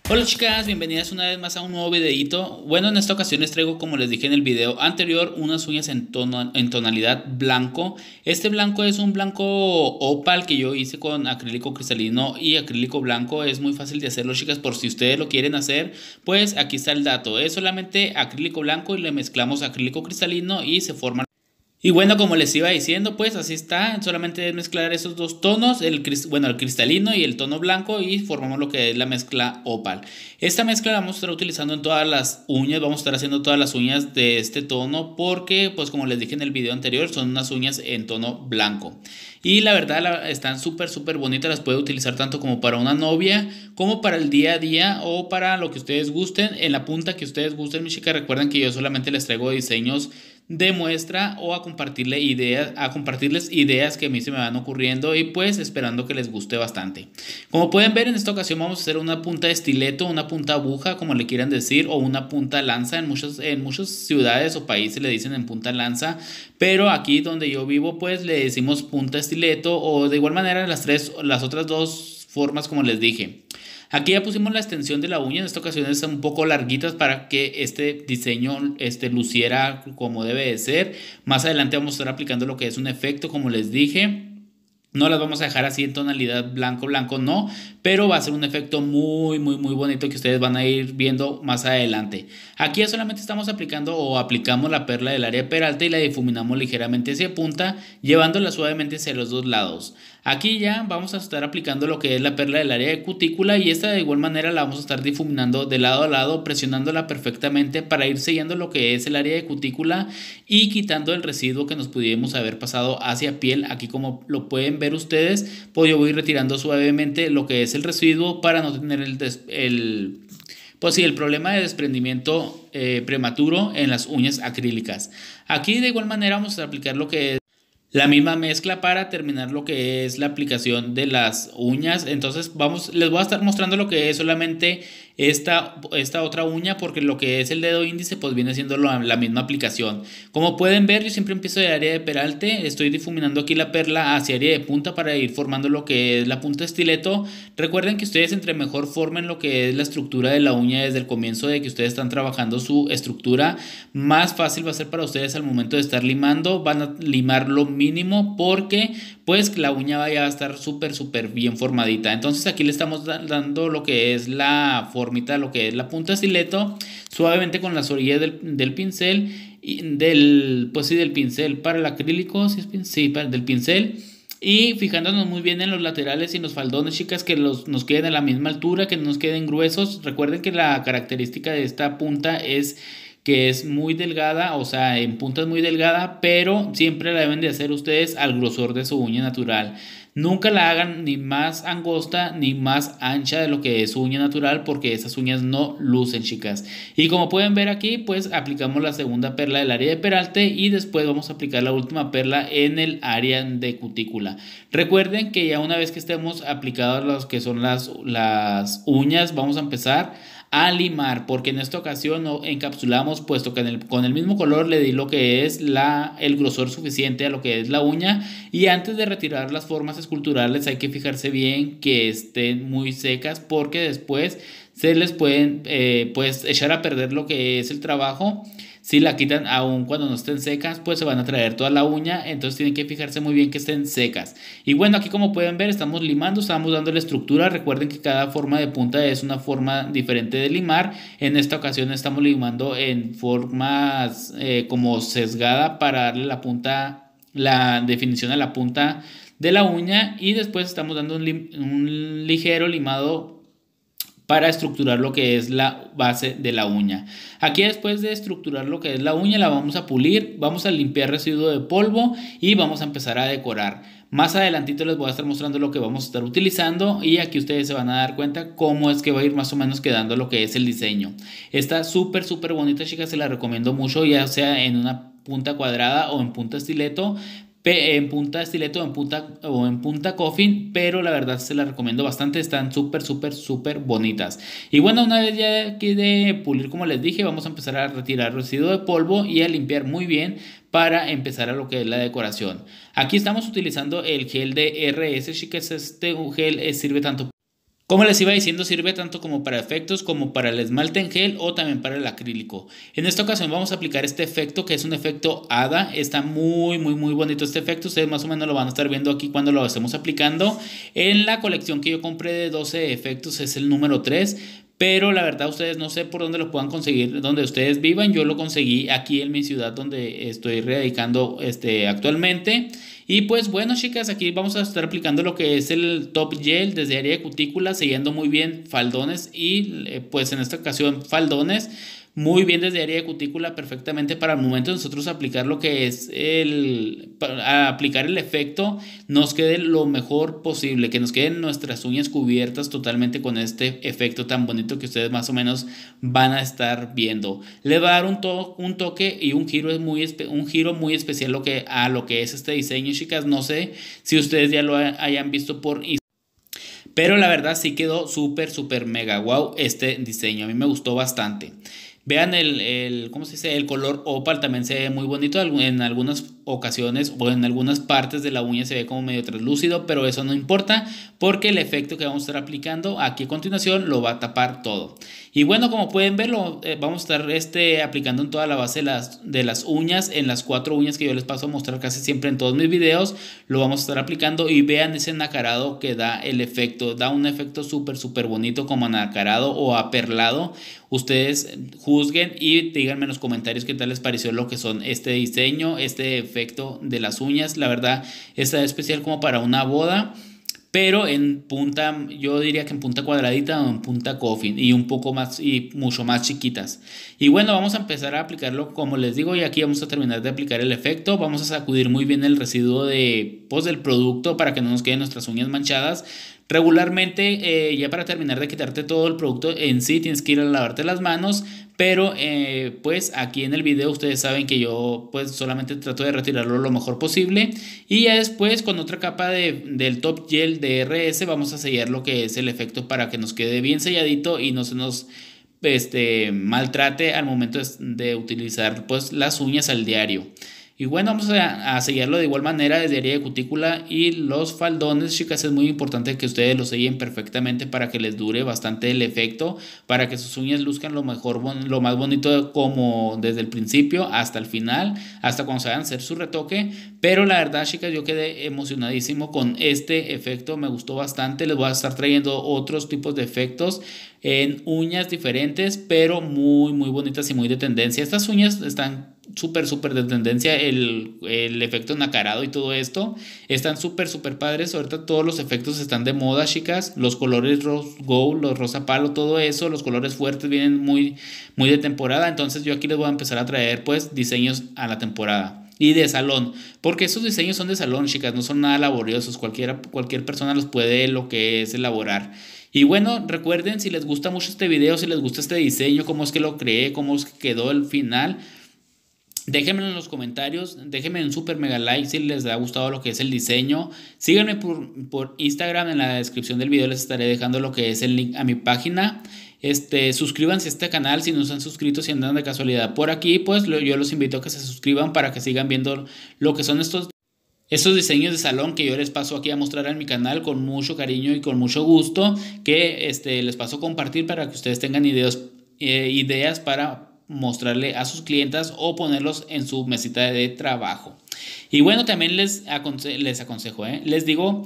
Hola chicas, bienvenidas una vez más a un nuevo videito. Bueno, en esta ocasión les traigo, como les dije en el video anterior, unas uñas en tonalidad blanco. Este blanco es un blanco opal que yo hice con acrílico cristalino y acrílico blanco. Es muy fácil de hacerlo, chicas, por si ustedes lo quieren hacer, pues aquí está el dato. Es solamente acrílico blanco y le mezclamos acrílico cristalino y se forma. Y bueno, como les iba diciendo, pues así está, solamente es mezclar esos dos tonos, el cristalino y el tono blanco, y formamos lo que es la mezcla opal. Esta mezcla la vamos a estar utilizando en todas las uñas, vamos a estar haciendo todas las uñas de este tono porque, pues como les dije en el video anterior, son unas uñas en tono blanco. Y la verdad están súper bonitas, las puede utilizar tanto como para una novia, como para el día a día o para lo que ustedes gusten, en la punta que ustedes gusten, mis chicas. Recuerden que yo solamente les traigo diseños de muestra o a compartirles ideas que a mí se me van ocurriendo y pues esperando que les guste bastante. Como pueden ver, en esta ocasión vamos a hacer una punta de estileto, una punta aguja, como le quieran decir, o una punta lanza. En muchas ciudades o países le dicen en punta lanza, pero aquí donde yo vivo pues le decimos punta estileto, o de igual manera las otras dos formas como les dije. Aquí ya pusimos la extensión de la uña, en esta ocasión están un poco larguitas para que este diseño luciera como debe de ser. Más adelante vamos a estar aplicando lo que es un efecto, como les dije. No las vamos a dejar así en tonalidad blanco, no, pero va a ser un efecto muy bonito que ustedes van a ir viendo más adelante. Aquí ya solamente estamos aplicando o aplicamos la perla del área de peralte y la difuminamos ligeramente hacia punta, llevándola suavemente hacia los dos lados. Aquí ya vamos a estar aplicando lo que es la perla del área de cutícula, y esta de igual manera la vamos a estar difuminando de lado a lado, presionándola perfectamente para ir sellando lo que es el área de cutícula y quitando el residuo que nos pudiéramos haber pasado hacia piel. Aquí, como lo pueden ver ustedes, pues yo voy retirando suavemente lo que es el residuo para no tener pues sí, el problema de desprendimiento prematuro en las uñas acrílicas. Aquí de igual manera vamos a aplicar lo que es la misma mezcla para terminar lo que es la aplicación de las uñas. Entonces les voy a estar mostrando lo que es solamente esta otra uña, porque lo que es el dedo índice pues viene siendo la misma aplicación. Como pueden ver, yo siempre empiezo del área de peralte, estoy difuminando aquí la perla hacia área de punta para ir formando lo que es la punta estileto. Recuerden que ustedes, entre mejor formen lo que es la estructura de la uña desde el comienzo de que ustedes están trabajando su estructura, más fácil va a ser para ustedes al momento de estar limando. Van a limar lo mínimo porque pues la uña vaya a estar súper bien formadita. Entonces aquí le estamos dando lo que es la formita, lo que es la punta estileto, suavemente con las orillas del pincel y pues sí, del pincel para el acrílico, sí, del pincel. Y fijándonos muy bien en los laterales y en los faldones, chicas, que nos queden a la misma altura, que no nos queden gruesos. Recuerden que la característica de esta punta es que es muy delgada, o sea, en punta es muy delgada, pero siempre la deben de hacer ustedes al grosor de su uña natural. Nunca la hagan ni más angosta ni más ancha de lo que es su uña natural, porque esas uñas no lucen, chicas. Y como pueden ver aquí, pues aplicamos la segunda perla del área de peralte y después vamos a aplicar la última perla en el área de cutícula. Recuerden que ya una vez que estemos aplicados los que son las uñas, vamos a empezar a limar, porque en esta ocasión no encapsulamos, puesto que con el mismo color le di lo que es el grosor suficiente a lo que es la uña. Y antes de retirar las formas esculturales hay que fijarse bien que estén muy secas, porque después se les pueden pues echar a perder lo que es el trabajo. Si la quitan aún cuando no estén secas, pues se van a traer toda la uña, entonces tienen que fijarse muy bien que estén secas. Y bueno, aquí como pueden ver, estamos limando, estamos dando la estructura. Recuerden que cada forma de punta es una forma diferente de limar. En esta ocasión estamos limando en formas como sesgada, para darle la definición a la punta de la uña, y después estamos dando un ligero limado para estructurar lo que es la base de la uña. Aquí, después de estructurar lo que es la uña, la vamos a pulir, vamos a limpiar residuo de polvo y vamos a empezar a decorar. Más adelantito les voy a estar mostrando lo que vamos a estar utilizando, y aquí ustedes se van a dar cuenta cómo es que va a ir más o menos quedando lo que es el diseño. Está súper bonita, chicas, se la recomiendo mucho, ya sea en una punta cuadrada o en punta estileto. En punta estileto o en punta coffin, pero la verdad se la recomiendo bastante, están súper bonitas. Y bueno, una vez ya quede pulir, como les dije, vamos a empezar a retirar residuo de polvo y a limpiar muy bien para empezar a lo que es la decoración. Aquí estamos utilizando el gel de RS, chicas. Este gel sirve tanto Como les iba diciendo, sirve tanto como para efectos como para el esmalte en gel o también para el acrílico. En esta ocasión vamos a aplicar este efecto que es un efecto hada. Está muy bonito este efecto. Ustedes más o menos lo van a estar viendo aquí cuando lo estemos aplicando. En la colección que yo compré de 12 efectos es el número 3. Pero la verdad ustedes no sé por dónde lo puedan conseguir, donde ustedes vivan. Yo lo conseguí aquí en mi ciudad donde estoy radicando actualmente. Y pues bueno, chicas, aquí vamos a estar aplicando lo que es el top gel desde área de cutícula, sellando muy bien faldones y pues en esta ocasión faldones. Muy bien desde área de cutícula, perfectamente para el momento de nosotros aplicar lo que es para aplicar el efecto, nos quede lo mejor posible, que nos queden nuestras uñas cubiertas totalmente con este efecto tan bonito que ustedes más o menos van a estar viendo. Le va a dar un toque y un giro muy especial a lo que es este diseño, chicas. No sé si ustedes ya lo hayan visto pero la verdad sí quedó súper mega wow este diseño. A mí me gustó bastante. Vean ¿cómo se dice? El color opal también se ve muy bonito. En algunas ocasiones o en algunas partes de la uña se ve como medio translúcido, pero eso no importa porque el efecto que vamos a estar aplicando aquí a continuación lo va a tapar todo. Y bueno, como pueden ver, vamos a estar aplicando en toda la base de las uñas, en las 4 uñas que yo les paso a mostrar casi siempre en todos mis videos. Lo vamos a estar aplicando y vean ese nacarado que da el efecto. Da un efecto súper bonito como nacarado o aperlado. Ustedes juzguen y díganme en los comentarios qué tal les pareció lo que son este diseño, este efecto de las uñas. La verdad está especial como para una boda, pero en punta, yo diría que en punta cuadradita o en punta coffin y un poco más y mucho más chiquitas. Y bueno, vamos a empezar a aplicarlo como les digo y aquí vamos a terminar de aplicar el efecto. Vamos a sacudir muy bien el residuo del producto para que no nos queden nuestras uñas manchadas. Regularmente, ya para terminar de quitarte todo el producto en sí, tienes que ir a lavarte las manos, pero pues aquí en el video ustedes saben que yo pues solamente trato de retirarlo lo mejor posible y ya después con otra capa del top gel de RS vamos a sellar lo que es el efecto para que nos quede bien selladito y no se nos maltrate al momento de utilizar pues las uñas al diario. Y bueno, vamos a sellarlo de igual manera desde área de cutícula y los faldones, chicas, es muy importante que ustedes lo sellen perfectamente para que les dure bastante el efecto, para que sus uñas luzcan lo más bonito como desde el principio hasta el final, hasta cuando se vayan a hacer su retoque. Pero la verdad, chicas, yo quedé emocionadísimo con este efecto, me gustó bastante. Les voy a estar trayendo otros tipos de efectos en uñas diferentes, pero muy bonitas y muy de tendencia. Estas uñas están súper de tendencia, el efecto nacarado y todo esto están súper padres. Ahorita todos los efectos están de moda, chicas, los colores rose gold, los rosa palo, todo eso, los colores fuertes vienen muy de temporada. Entonces yo aquí les voy a empezar a traer pues diseños a la temporada y de salón, porque esos diseños son de salón, chicas, no son nada laboriosos, cualquier persona los puede lo que es elaborar. Y bueno, recuerden, si les gusta mucho este video, si les gusta este diseño, cómo es que lo creé, cómo es que quedó el final, déjenmelo en los comentarios, déjenme un super mega like si les ha gustado lo que es el diseño. Síganme por Instagram, en la descripción del video les estaré dejando lo que es el link a mi página. Suscríbanse a este canal si no se han suscrito, si andan de casualidad por aquí, pues yo los invito a que se suscriban para que sigan viendo lo que son estos diseños de salón que yo les paso aquí a mostrar en mi canal con mucho cariño y con mucho gusto, que les paso a compartir para que ustedes tengan ideas para mostrarle a sus clientas o ponerlos en su mesita de trabajo. Y bueno, también les aconsejo, les digo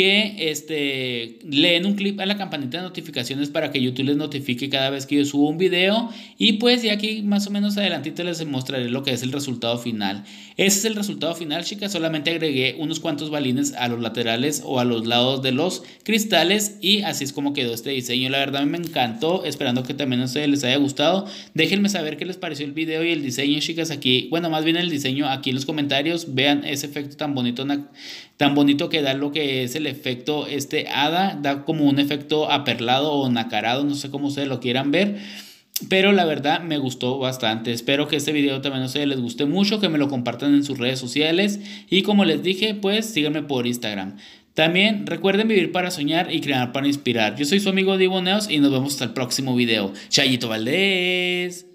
que leen un clip a la campanita de notificaciones para que YouTube les notifique cada vez que yo subo un video. Y pues ya aquí más o menos adelantito les mostraré lo que es el resultado final. Ese es el resultado final, chicas. Solamente agregué unos cuantos balines a los laterales o a los lados de los cristales y así es como quedó este diseño. La verdad me encantó, esperando que también a ustedes les haya gustado. Déjenme saber qué les pareció el video y el diseño, chicas, aquí, bueno, más bien el diseño aquí en los comentarios. Vean ese efecto tan bonito que da lo que es el efecto hada, da como un efecto aperlado o nacarado, no sé cómo ustedes lo quieran ver, pero la verdad me gustó bastante. Espero que este video también a ustedes les guste mucho, que me lo compartan en sus redes sociales y como les dije, pues síganme por Instagram. También recuerden vivir para soñar y crear para inspirar. Yo soy su amigo Diego Neos y nos vemos hasta el próximo video. Chayito Valdés.